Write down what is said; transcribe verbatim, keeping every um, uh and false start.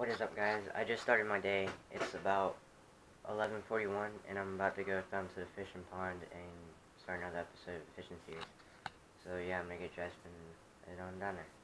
What is up, guys? I just started my day. It's about eleven forty-one, and I'm about to go down to the fishing pond and start another episode of the fishing series. So yeah, I'm gonna get dressed and head on down there.